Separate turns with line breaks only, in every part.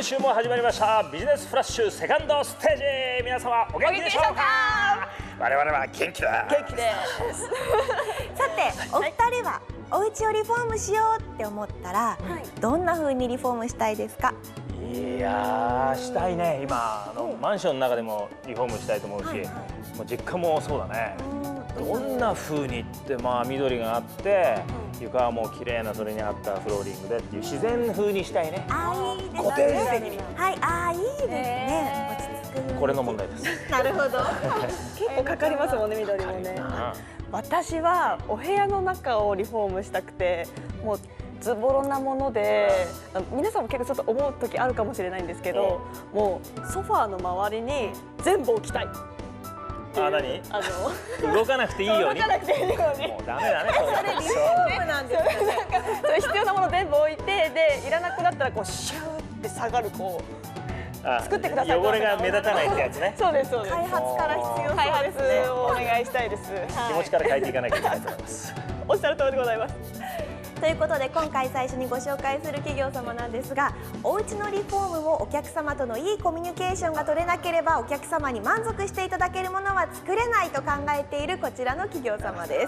今週も始まりましたビジネスフラッシュセカンドステージ。皆様お元気でしょうか。我々は元気だ。
元気です
さてお二人はお家をリフォームしようって思ったら、どんな風にリフォームしたいですか？
いやー、したいね。今マンションの中でもリフォームしたいと思うし、もう実家もそうだね。どんな風にって、緑があって床はもう綺麗なそれに合ったフローリングでっていう自然風にしたいね。
あ、いいですね。
固定的に。
はい、あ、いいですね。落ち着く。
これの問題です。
なるほど。
結構かかりますもんね、緑もね。私はお部屋の中をリフォームしたくて、もうズボロなもので、皆さんも結構ちょっと思う時あるかもしれないんですけど、もうソファーの周りに全部置きたい。
何？動かなくていいように。
動かなくていいように。
もうダメだね。それ
リフォームなんですよね。
必要なもの全部置いて、でいらなくなったらこうシューって下がるこう作ってください。
汚れが目立たないってやつね。
そうですそうです。
開発から必要。
開発をお願いしたいです。
気持ちから変えていかなきゃいけないと思います。
おっしゃる通りでございます。
ということで今回最初にご紹介する企業様なんですが、お家のリフォームをお客様とのいいコミュニケーションが取れなければお客様に満足していただけるものは作れないと考えているこちらの企業様です。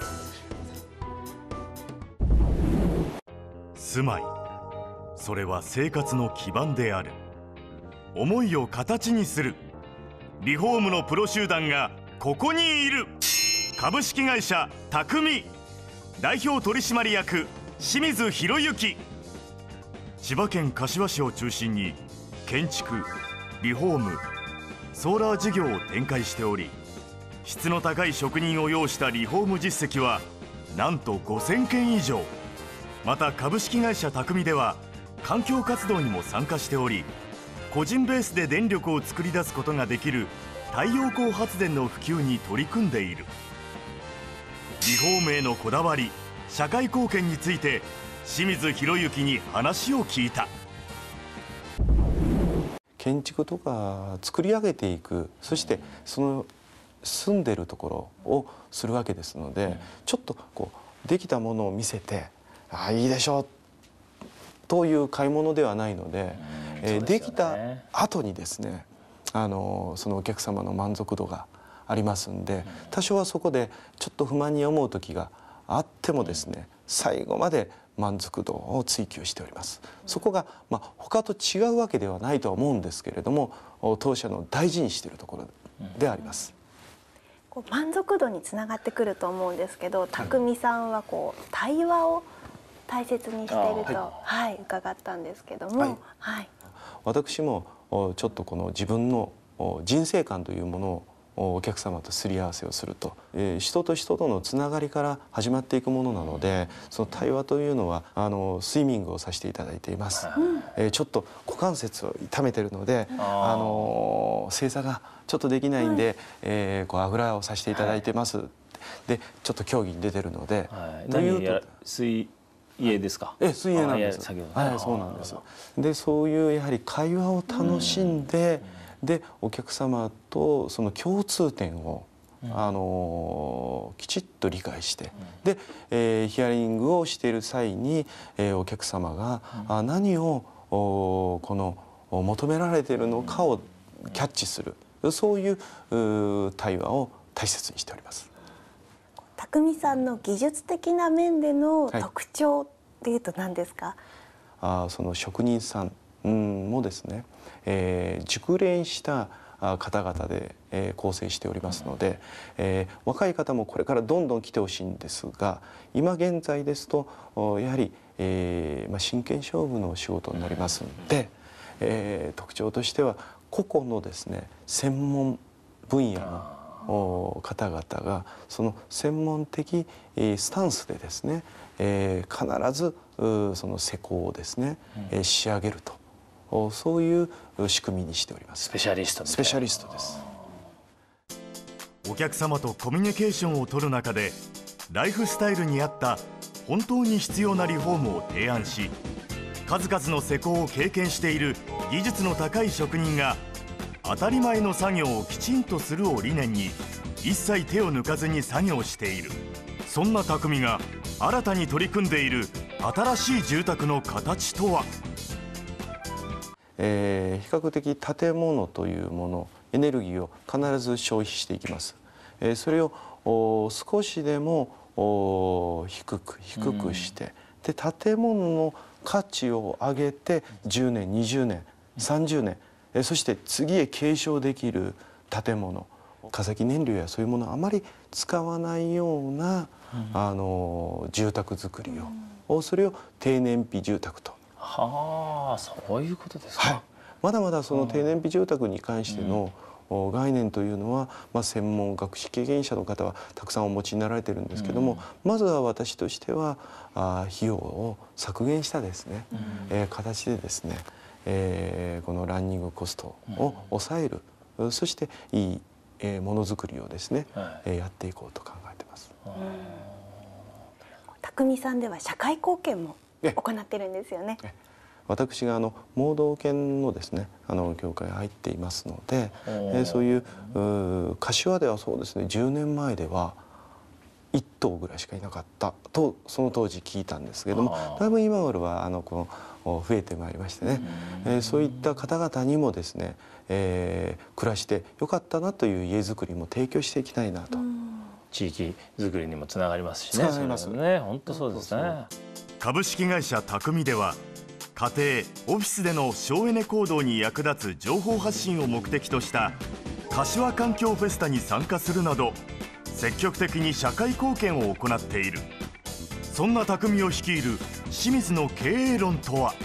住まい、それは生活の基盤である。思いを形にするリフォームのプロ集団がここにいる。株式会社匠代表取締役清水博之。千葉県柏市を中心に建築、リフォーム、ソーラー事業を展開しており、質の高い職人を要したリフォーム実績はなんと5000件以上。また株式会社匠では環境活動にも参加しており、個人ベースで電力を作り出すことができる太陽光発電の普及に取り組んでいる。リフォームへのこだわり、社会貢献について清水博之に話を聞いた。
建築とか作り上げていく、そしてその住んでるところをするわけですので、ちょっとこうできたものを見せて「ああいいでしょう」という買い物ではないので、できた後にですね、そのお客様の満足度がありますんで、多少はそこでちょっと不満に思う時があってもですね、最後まで満足度を追求しております。そこが他と違うわけではないとは思うんですけれども、当社の大事にしているところであります。
満足度につながってくると思うんですけど、匠さんは対話を大切にしていると、伺ったんですけども、
私もちょっとこの自分の人生観というものをお客様とすり合わせをすると、人と人とのつながりから始まっていくものなので、その対話というのはスイミングをさせていただいています。ちょっと股関節を痛めてるので正座がちょっとできないんで、あぐらをさせていただいてます。でちょっと競技に出てるので、
水泳ですか？
水泳なんです。そうなんです。でそういうやはり会話を楽しんで、でお客様とその共通点をきちっと理解して、でヒアリングをしている際にお客様が何を求められているのかをキャッチする、そういう対話を大切にしております。
匠さんの技術的な面での特徴っていうと何ですか？
その職人さんもですね、熟練した方々で構成しておりますので、若い方もこれからどんどん来てほしいんですが、今現在ですとやはり真剣勝負の仕事になりますので、特徴としては個々のですね専門分野の方々がその専門的スタンスでですね、必ずその施工をですね仕上げると。そういう仕組みにしております。
スペシャリスト。
スペシャリストです。
お客様とコミュニケーションを取る中で、ライフスタイルに合った本当に必要なリフォームを提案し、数々の施工を経験している技術の高い職人が当たり前の作業をきちんとするを理念に、一切手を抜かずに作業している。そんな匠が新たに取り組んでいる新しい住宅の形とは。
較的建物というものエネルギーを必ず消費していきます。それを少しでも低くして、で建物の価値を上げて10年20年30年、そして次へ継承できる建物、化石燃料やそういうものをあまり使わないような、住宅作りを、それを低燃費住宅と。
はあ、そういうことですか。
はい、まだまだその低燃費住宅に関しての概念というのは、専門学識経験者の方はたくさんお持ちになられてるんですけども、まずは私としては費用を削減したですね、形でですね、このランニングコストを抑える、そしていいものづくりをですね、やっていこうと考えてます。
匠さんでは社会貢献も行ってるんですよね。
私が盲導犬のですね業界に入っていますので、そういう柏ではそうですね10年前では1頭ぐらいしかいなかったとその当時聞いたんですけども、だいぶ今頃は増えてまいりましてね、そういった方々にもですね、暮らしてよかったなという家づくりも提供していきたいなと。
地域づくりにもつながりますしね。
つながります
ね。本当そうですね。
株式会社匠では家庭オフィスでの省エネ行動に役立つ情報発信を目的とした柏環境フェスタに参加するなど積極的に社会貢献を行っている。そんな匠を率いる清水の経営論とは。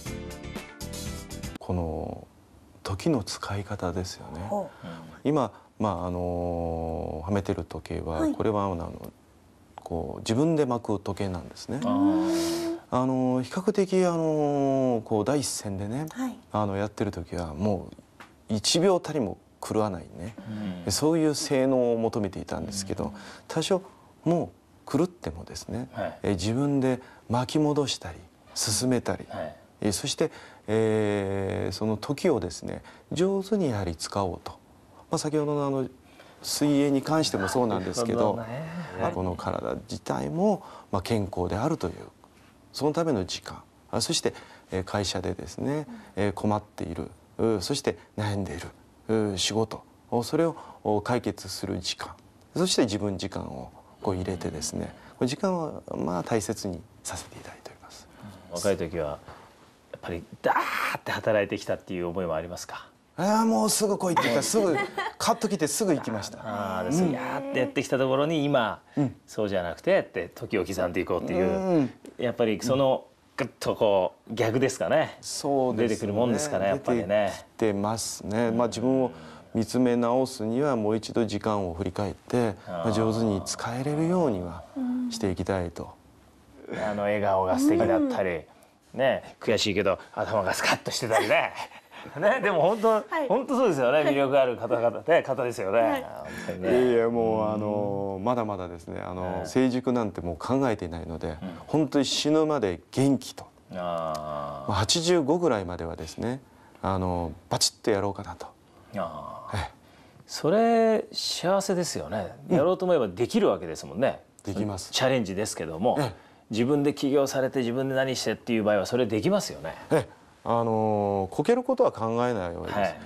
この時の使い方ですよね。今はめてる時計は、これはこう自分で巻く時計なんですね。比較的第一線でね、やってる時はもう1秒たりも狂わないね、そういう性能を求めていたんですけど、多少もう狂ってもですね、自分で巻き戻したり進めたり、そして、その時をですね上手にやはり使おうと。先ほどの水泳に関してもそうなんですけど、この体自体も健康であるというそのための時間、そして会社でですね困っている、そして悩んでいる仕事、それを解決する時間、そして自分時間を入れてですね、時間は大切にさせていただいております。
若い時はやっぱりダーって働いてきたっていう思いはありますか？
もうすぐ来いって言ったらすぐカッと来てすぐ行きました。
やーってやってきたところに今、そうじゃなくてって時を刻んでいこうっていう、やっぱりそのグッとこう逆ですかね。
そうですね、
出てくるもんですかね、やっぱりね。
出てますね。自分を見つめ直すにはもう一度時間を振り返って、上手に使えれるようにはしていきたいと。
笑顔が素敵だったりね、悔しいけど頭がスカッとしてたりね。でも本当そうですよね。魅力ある方ですよね。
いやもうまだまだですね、成熟なんてもう考えていないので、本当に死ぬまで元気と、85ぐらいまではですねバチッとやろうかなと。
それ幸せですよね。やろうと思えばできるわけですもんね。
できます。
チャレンジですけども、自分で起業されて自分で何してっていう場合はそれできますよね。
こけることは考えないようにです、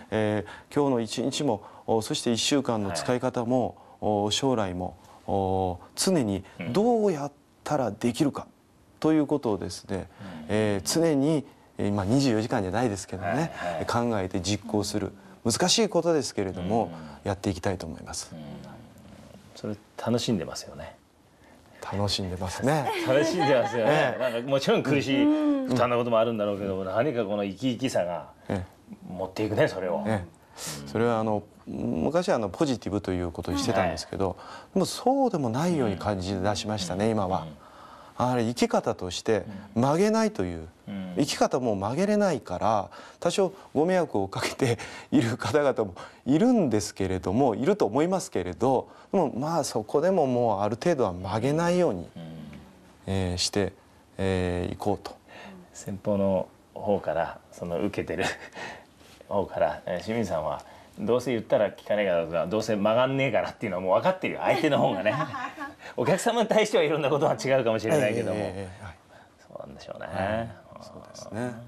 今日の一日もそして1週間の使い方も、将来も常にどうやったらできるかということをですね、常に24時間じゃないですけどね、考えて実行する、難しいことですけれども、やっていきたいと思います。
それ楽しんでますよね。
楽しんでますね。
楽しんでますよね。なんかもちろん苦しい負担なこともあるんだろうけど、何かこの生き生きさが持っていくね、それを。
それは昔はポジティブということをしてたんですけど、でもそうでもないように感じ出しましたね、今は。生き方として曲げないという、生き方も曲げれないから多少ご迷惑をかけている方々もいるんですけれども、いると思いますけれど、でもそこでももうある程度は曲げないように、していこうと。
先方の方からその受けてる方から清水さんはどうせ言ったら聞かねえからどうせ曲がんねえからっていうのはもう分かってるよ、相手の方がね。お客様に対してはいろんなことは違うかもしれないけども、そうなんでしょうね。
そうですね。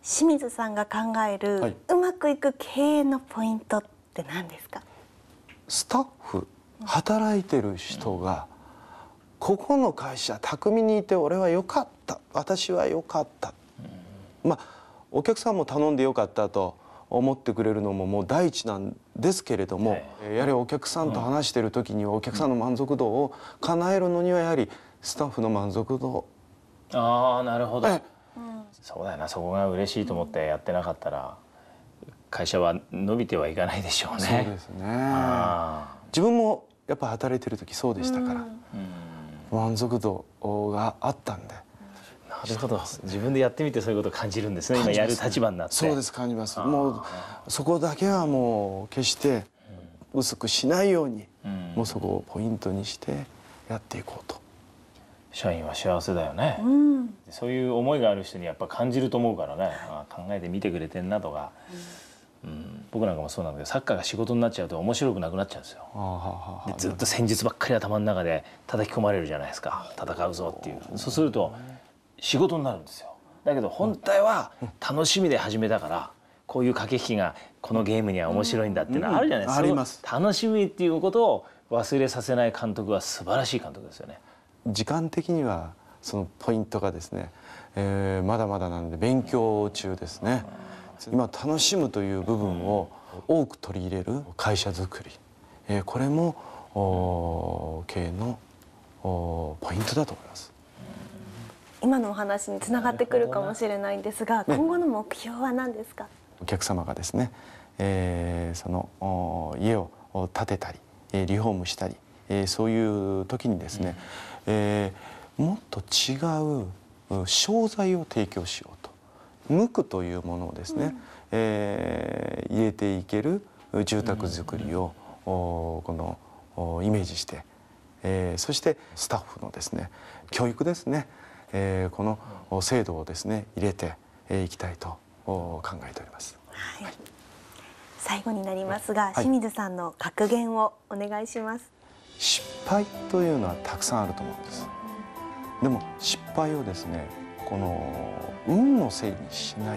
清水さんが考える、
はい、
うまくいく経営のポイントって何ですか？
スタッフ、働いてる人が、ここの会社巧みにいて俺は良かった、私は良かった、まあお客さんも頼んで良かったと思ってくれるのももう第一なんですけれども、やはりお客さんと話している時にはお客さんの満足度を叶えるのにはやはりスタッフの満足度。
ああ、なるほど。そうだよな、そこが嬉しいと思ってやってなかったら会社は伸びてはいかないでしょうね。
そうですね。自分もやっぱ働いてる時そうでしたから、満足度があったんで。
なるほど。自分でやってみてそういうことを感じるんですね。今やる立場になって。
そうです、感じます。もうそこだけはもう決して薄くしないように、もうそこをポイントにしてやっていこうと。
社員は幸せだよね。そういう思いがある人にやっぱ感じると思うからね。考えてみてくれてんなとか。僕なんかもそうなんだけど、サッカーが仕事になっちゃうと面白くなくなっちゃうんですよ。でずっと戦術ばっかり頭の中で叩き込まれるじゃないですか。戦うぞっていう。そうすると仕事になるんですよ。だけど本体は楽しみで始めたから、こういう駆け引きがこのゲームには面白いんだっていうのはあるじゃないですか。
あります。
楽しみっていうことを忘れさせない監督は素晴らしい監督ですよね。
時間的にはそのポイントがですね、まだまだなので勉強中ですね。今楽しむという部分を多く取り入れる会社づくり、これも経営のポイントだと思います。
今のお話につながってくるかもしれないんですが、今後の目標は何ですか？
お客様がですね、その家を建てたりリフォームしたり、そういう時にですね、もっと違う商材を提供しようと、無垢というものをですね、入れていける住宅づくりをこのイメージして、そしてスタッフのですね教育ですね、この制度をですね入れていきたいと考えております。
はい、最後になりますが、清水さんの格言をお願いします。
失敗というのはたくさんあると思うんです。でも失敗をですね、この運のせいにしない。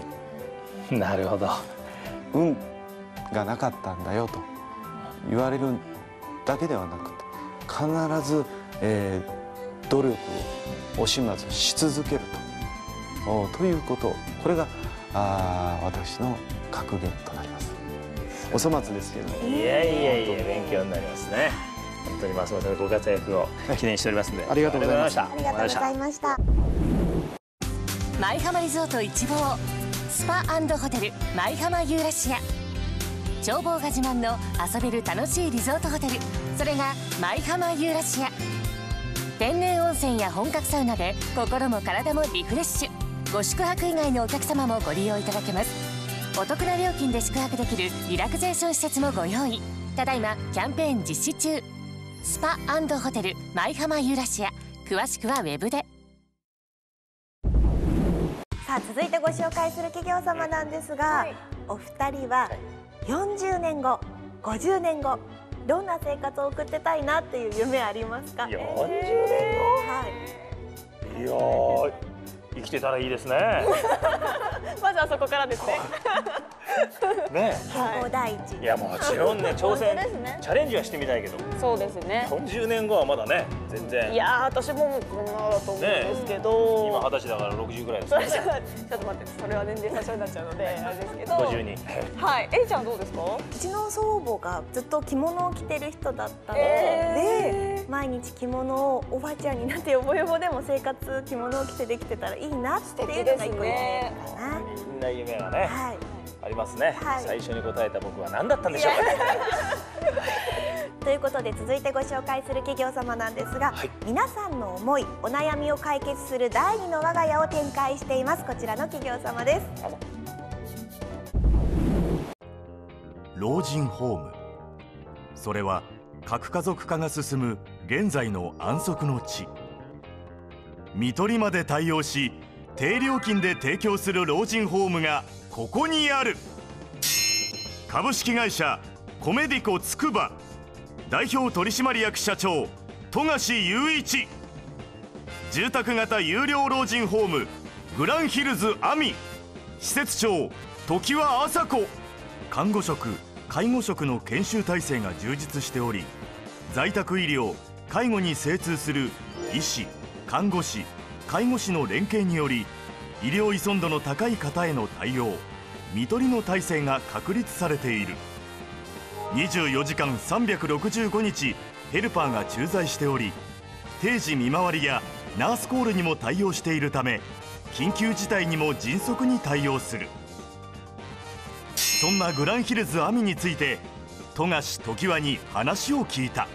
なるほど。
運がなかったんだよと言われるだけではなくて、必ず、努力を惜しまずし続けるということ、これが私の格言となります。お粗末ですけど。
いやいやいや、勉強になりますね。本当にますますのご活躍を記念しておりますので、
ありがとうございました。
ありがとうございました。
舞浜リゾート一望スパ&ホテル舞浜ユーラシア。眺望が自慢の遊べる楽しいリゾートホテル、それが舞浜ユーラシア。天然温泉や本格サウナで心も体もリフレッシュ。ご宿泊以外のお客様もご利用いただけます。お得な料金で宿泊できるリラクゼーション施設もご用意。ただいまキャンペーン実施中。スパ&ホテル舞浜ユーラシア。詳しくはウェブで。
さあ、続いてご紹介する企業様なんですが、お二人は40年後、50年後どんな生活を送ってたいなっていう夢ありますか？
40年後、
はい。
いやー、生きてたらいいですね。
まずはそこからですね。
ね
健康第一。
いや、もちろんね、挑戦、
ですね
チャレンジはしてみたいけど、
そうですね。
40年後はまだね、全然。
いやー、私ももうこんなだと思うんですけど、
今20歳だから60ぐらいですね。
ちょっと待って、それは年齢差しになっちゃうのであれですけど、
52。
はい、えりちゃんどうですか？
うちの祖母がずっと着物を着てる人だったので、毎日着物をおばあちゃんになってよぼよぼでも生活着物を着てできてたらいいなっていうのが一個夢かな。
みんな夢がね、
はい。
ありますね。
はい
最初に答えた僕は何だったんでしょうかね。
ということで続いてご紹介する企業様なんですが、皆さんの思い、お悩みを解決する第二の我が家を展開しています。こちらの企業様です。
老人ホーム、それは核家族化が進む現在の安息の地。看取りまで対応し低料金で提供する老人ホームがここにある。株式会社コメディコつくば代表取締役社長富樫雄一。住宅型有料老人ホームグランヒルズアミ。 施設長常盤麻子。看護職・介護職の研修体制が充実しており、在宅医療・介護に精通する医師、看護師、介護士の連携により、医療依存度の高い方への対応、看取りの体制が確立されている。24時間365日ヘルパーが駐在しており、定時見回りやナースコールにも対応しているため、緊急事態にも迅速に対応する。そんなグランヒルズ亜美について富樫常盤に話を聞いた。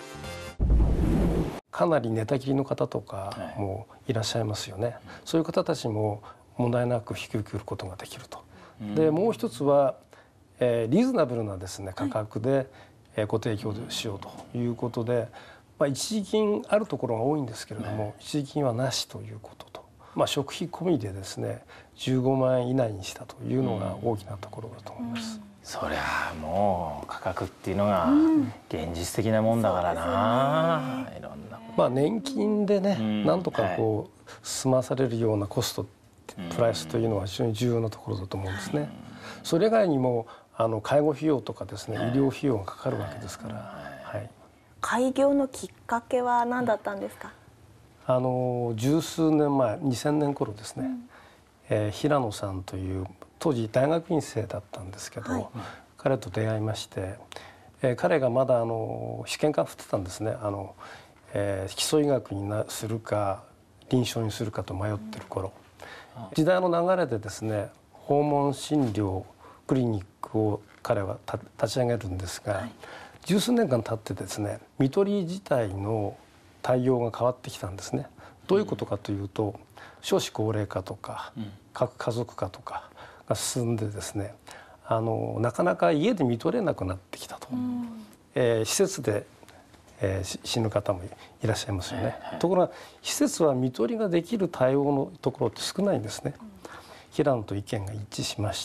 かなり寝たきりの方とかもいらっしゃいますよね。そういう方たちも問題なく引き受けることができると。でもう一つは、リーズナブルなですね価格で、ご提供しようということで、一時金あるところが多いんですけれども、一時金はなしということと、食費込みでですね15万円以内にしたというのが大きなところだと思います。
そりゃもう価格っていうのが現実的なもんだからな、いろんな
年金でね、なんとかこう済まされるようなコストプライスというのは非常に重要なところだと思うんですね。それ以外にも介護費用とかですね、医療費用がかかるわけですから。
開業のきっかけは何だったんですか？
十数年前、2000年頃ですね、平野さんという当時大学院生だったんですけど、彼と出会いまして、彼がまだ試験官振ってたんですね。基礎医学にするか臨床にするかと迷ってる頃、時代の流れでですね訪問診療クリニックを彼は立ち上げるんですが、十数年間経ってですね看取り自体の対応が変わってきたんですね。どういうことかというと、少子高齢化とか核家族化とかが進んでですね、なかなか家で看取れなくなってきたと。施設で死ぬ方もいらっしゃいますよね。ところが施設は看取りができる対応のところって少ないんですね。平野と意見が一致しまして、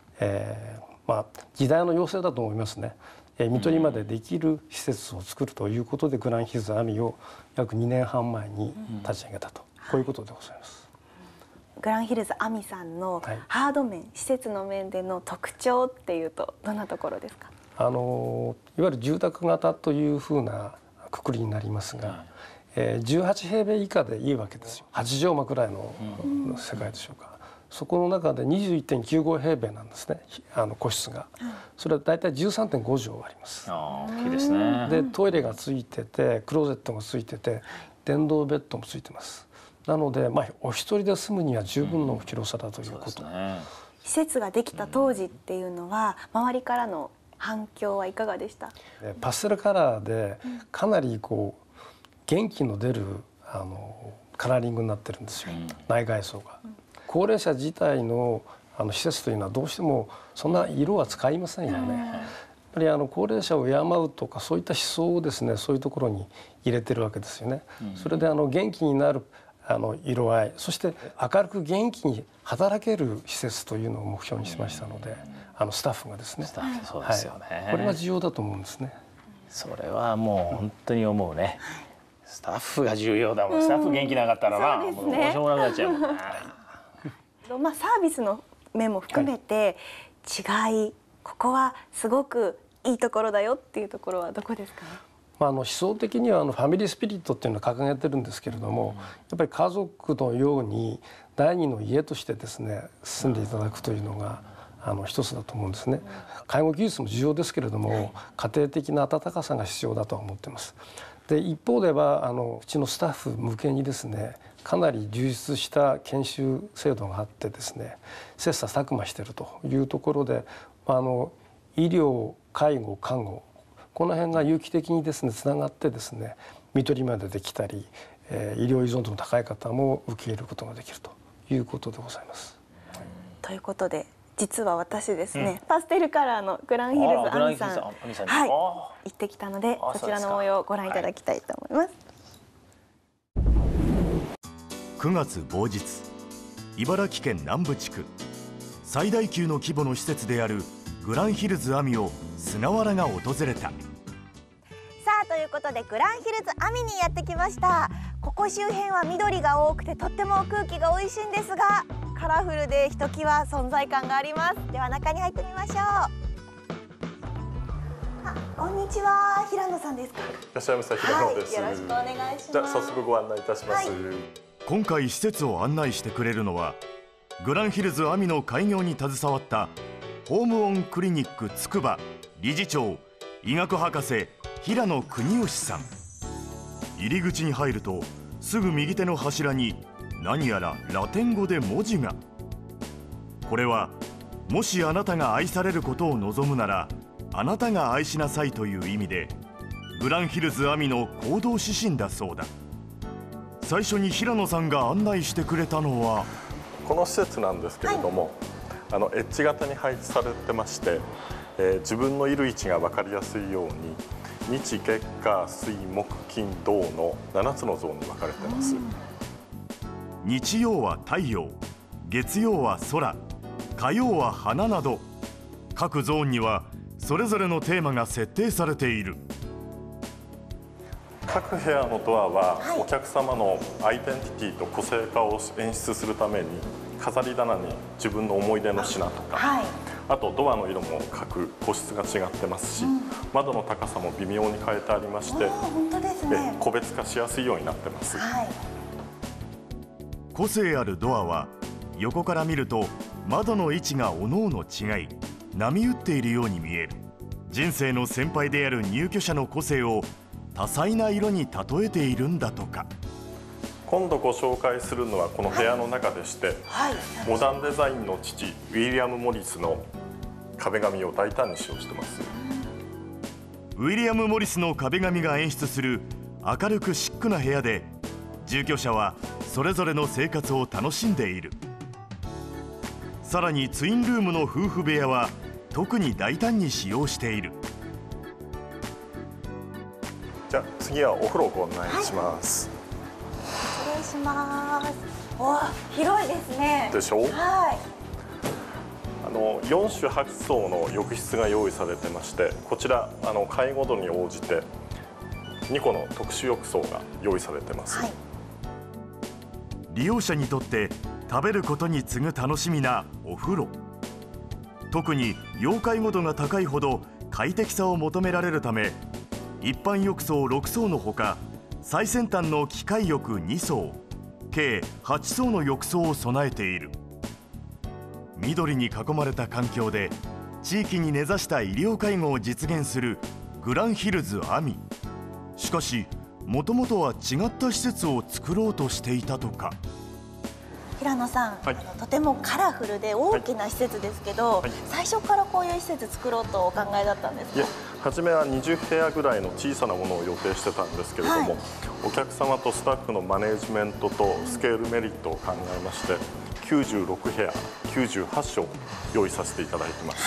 時代の要請だと思いますね。看取りまでできる施設を作るということで、グランヒルズ亜美を約2年半前に立ち上げたと、こういうことでございます。
グランヒルズ亜美さんのハード面、施設の面での特徴っていうとどんなところですか？
いわゆる住宅型というふうなくくりになりますが、18平米以下でいいわけですよ。8畳間くらいの世界でしょうか。そこの中で 21.95 平米なんですね、個室が。それはだいたい 13.5 畳あります。
大きいですね。
でトイレがついてて、クローゼットがついてて、電動ベッドもついてます。なので、お一人で住むには十分の広さだということ。
施設ができた当時っていうのは、周りからの反響はいかがでした？
パステルカラーでかなり元気の出るカラーリングになってるんですよ、内外装が。高齢者自体の施設というのはどうしてもそんな色は使いませんよね。やっぱり高齢者を敬うとか、そういった思想をですね、そういうところに入れてるわけですよね。それで元気になる色合い、そして明るく元気に働ける施設というのを目標にしましたので、スタッフがですね、
そうですよね、
これが重要だと思うんですね。
それはもう本当に思うね。スタッフが重要だもん。スタッフ元気なかったらな、もうどうしようもなくなっちゃうもんね。
サービスの面も含めて違い、ここはすごくいいところだよっていうところはどこですかね？
思想的にはファミリースピリットっていうのを掲げてるんですけれども、やっぱり家族のように第二の家としてですね住んでいただくというのが一つだと思うんですね。介護技術も重要ですけれども、家庭的な温かさが必要だとは思っています。で一方ではうちのスタッフ向けにですね、かなり充実した研修制度があってですね、切磋琢磨しているというところで、医療、介護、看護、この辺が有機的にですねつながってですね、看取りまでできたり、医療依存度の高い方も受け入れることができるということでございます。
ということで、実は私ですね、パステルカラーのグランヒルズ亜美さん、行ってきたので、そちらの模様をご覧いただきたいと思います。
9月某日、茨城県南部地区最大級の規模の施設であるグランヒルズ亜美を菅原が訪れた。
さあ、ということでグランヒルズ亜美にやってきました。ここ周辺は緑が多くてとっても空気が美味しいんですが、 カラフルでひときわ存在感があります。では中に入ってみましょう。こんにちは、平野さんですか。
いらっしゃいませ、平野です。
よろしくお願いします。
じゃあ早速ご案内いたします。
今回施設を案内してくれるのはグランヒルズアミの開業に携わったホームオンクリニックつくば理事長医学博士平野邦義さん。入り口に入るとすぐ右手の柱に何やらラテン語で文字が。これはもしあなたが愛されることを望むならあなたが愛しなさいという意味でグランヒルズアミの行動指針だそうだ。最初に平野さんが案内してくれたのは
この施設なんですけれども、エッジ型に配置されてまして、自分のいる位置が分かりやすいように日月火水木金土の7つのゾーンに分かれてます。
日曜は太陽、月曜は空、火曜は花など各ゾーンにはそれぞれのテーマが設定されている。
各部屋のドアはお客様のアイデンティティと個性化を演出するために飾り棚に自分の思い出の品とか、あとドアの色も各個室が違ってますし、窓の高さも微妙に変えてありまして、個別化しやすいようになってます。
個性あるドアは横から見ると窓の位置がおのおの違い波打っているように見える。人生の先輩である入居者の個性を多彩な色に例えているんだとか。
今度ご紹介するのはこの部屋の中でして、モダンデザインの父ウィリアム・モリスの壁紙を大胆に使用してます。
ウィリアム・モリスの壁紙が演出する明るくシックな部屋で住居者はそれぞれの生活を楽しんでいる。さらにツインルームの夫婦部屋は特に大胆に使用している。
じゃあ次はお風呂をご案内します。
失礼します。お、広いですね。
でしょう。4種8層の浴室が用意されてまして、こちら介護度に応じて2個の特殊浴槽が用意されてます。
利用者にとって食べることに次ぐ楽しみなお風呂。特に要介護度が高いほど快適さを求められるため一般浴槽6層のほか最先端の機械浴2層計8層の浴槽を備えている。緑に囲まれた環境で地域に根ざした医療介護を実現するグランヒルズアミ。しかしもともとは違った施設を作ろうとしていたとか。
平野さん、とてもカラフルで大きな施設ですけど、最初からこういう施設作ろうとお考えだったんですか？
いや、初めは20部屋ぐらいの小さなものを予定してたんですけれども、お客様とスタッフのマネジメントとスケールメリットを考えまして96部屋98床用意させていただいてます。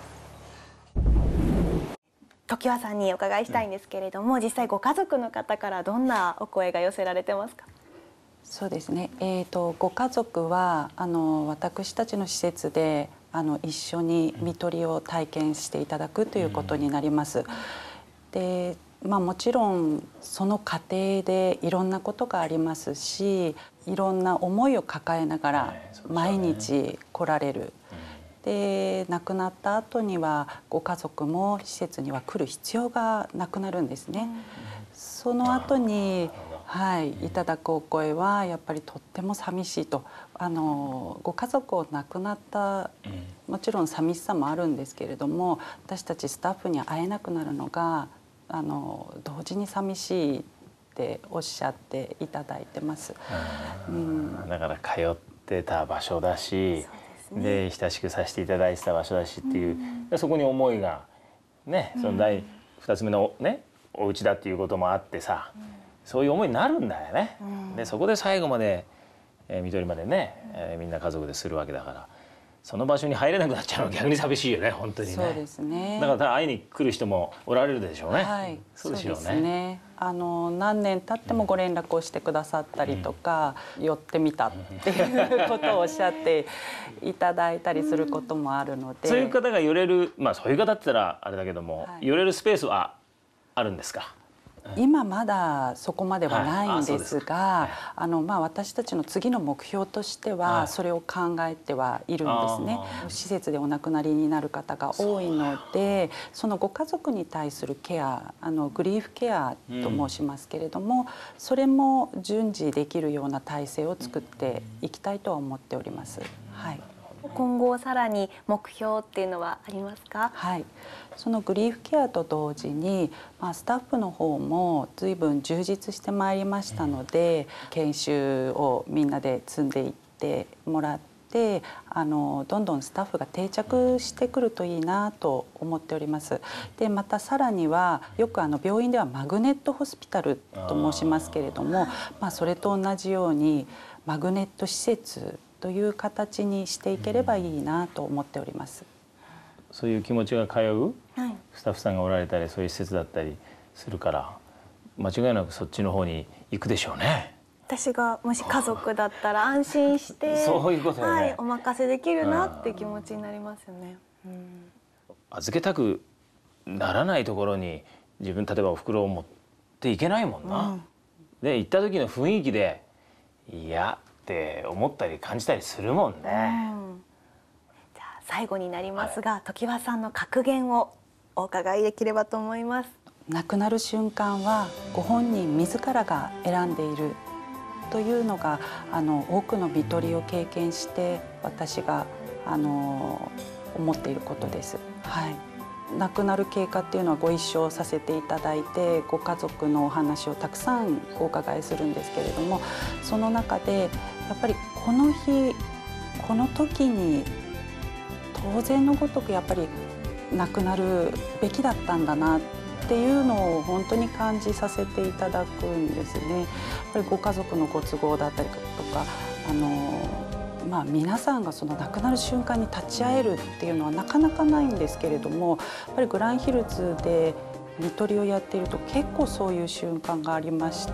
常盤さんにお伺いしたいんですけれども、実際ご家族の方からどんなお声が寄せられてますか？
そうですね、ご家族は私たちの施設で一緒に看取りを体験していただくということになります。で、もちろんその過程でいろんなことがありますし、いろんな思いを抱えながら毎日来られる。で、亡くなった後にはご家族も施設には来る必要がなくなるんですね。その後にいただくお声はやっぱりとっても寂しいと。ご家族を亡くなったもちろん寂しさもあるんですけれども、私たちスタッフに会えなくなるのが同時に寂しいっておっしゃっていただいてます。
だから通ってた場所だし、で親しくさせていただいてた場所だしっていう、そこに思いがね、その2つ目のねお家だっていうこともあってさ、そういう思いになるんだよね。でそこで最後まで看取りまでね、みんな家族でするわけだから、その場所に入れなくなっちゃうのは逆に寂しいよね、本当にね。
そうですね。
だから会いに来る人もおられるでしょうね。そうでしょうね。何年経ってもご連絡をしてくださったりとか、寄ってみたっていうことをおっしゃっていただいたりすることもあるので、 そういう方が寄れる、そういう方って言ったらあれだけども、寄れるスペースはあるんですか？
今まだそこまではないんですが、私たちの次の目標としてはそれを考えてはいるんですね。施設でお亡くなりになる方が多いので、そのご家族に対するケア、グリーフケアと申しますけれども、それも順次できるような体制を作っていきたいとは思っております。はい。
今後さらに目標っていうのはありますか？
はい、そのグリーフケアと同時に、スタッフの方も随分充実してまいりましたので、研修をみんなで積んでいってもらって、どんどんスタッフが定着してくるといいなと思っております。でまたさらにはよく病院ではマグネットホスピタルと申しますけれども、それと同じようにマグネット施設という形にしていければいいなと思っております。
そういう気持ちが通うスタッフさんがおられたり、そういう施設だったりするから、間違いなくそっちの方に行くでしょうね。
私がもし家族だったら安心して
そういうことよね、
はい、お任せできるなって気持ちになりますよね。
預けたくならないところに自分、例えばお袋を持っていけないもんな。で行った時の雰囲気でいやって思ったり感じたりするもんね。
じゃあ最後になりますが、常盤さんの格言をお伺いできればと思います。
亡くなる瞬間はご本人自らが選んでいるというのが多くの看取りを経験して私が思っていることです。はい。亡くなる経過っていうのはご一緒させていただいて、ご家族のお話をたくさんお伺いするんですけれども、その中でやっぱりこの日この時に当然のごとくやっぱり亡くなるべきだったんだなっていうのを本当に感じさせていただくんですね。やっぱりご家族のご都合だったりとか皆さんがその亡くなる瞬間に立ち会えるっていうのはなかなかないんですけれども、やっぱりグランヒルズで看取りをやっていると結構そういう瞬間がありまして、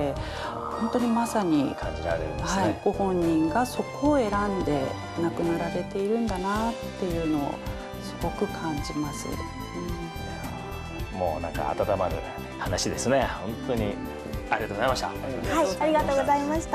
本当にまさに
感じられるんですね。
ご本人がそこを選んで亡くなられているんだなっていうのをすごく感じます。
もうなんか温まる話ですね。本当にありがとうございました。
はい、ありがとうございました。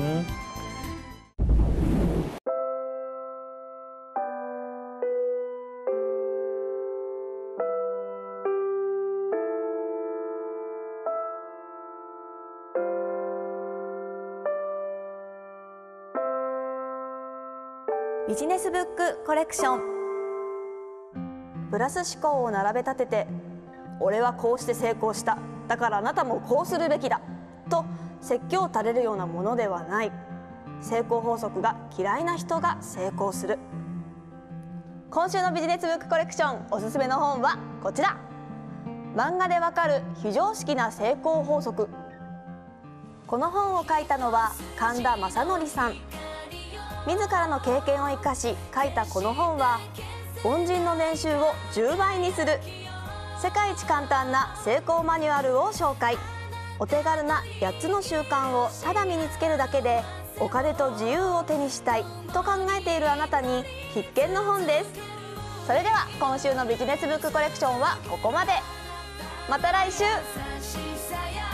ビジネスブックコレクション。プラス思考を並べ立てて、俺はこうして成功した、だからあなたもこうするべきだと説教を垂れるようなものではない。成功法則が嫌いな人が成功する。今週のビジネスブックコレクション、おすすめの本はこちら。漫画でわかる非常識な成功法則。この本を書いたのは神田正則さん。自らの経験を生かし書いたこの本は、凡人の年収を10倍にする世界一簡単な成功マニュアルを紹介。お手軽な8つの習慣をただ身につけるだけでお金と自由を手にしたいと考えているあなたに必見の本です。それでは今週のビジネスブックコレクションはここまで。また来週。